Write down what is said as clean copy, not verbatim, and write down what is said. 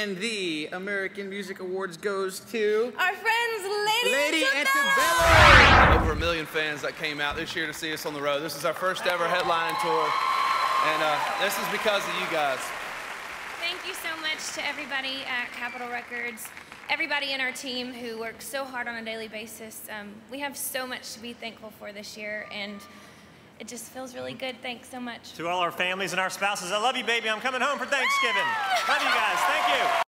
And the American Music Awards goes to our friends, Lady Antebellum. Over 1 million fans that came out this year to see us on the road. This is our first ever headlining tour, and this is because of you guys. Thank you so much to everybody at Capitol Records, everybody in our team who works so hard on a daily basis. We have so much to be thankful for this year, and it just feels really good. Thanks so much. To all our families and our spouses, I love you, baby. I'm coming home for Thanksgiving. Love you guys. Thank you.